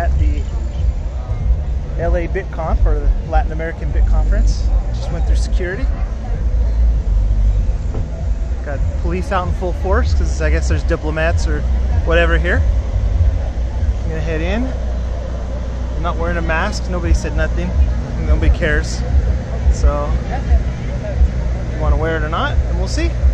at the LAbitconf, or the Latin American Bit Conference. Just went through security. Got police out in full force because I guess there's diplomats or whatever here. I'm gonna head in. I'm not wearing a mask. Nobody said nothing. Nobody cares. So, you want to wear it or not, and we'll see.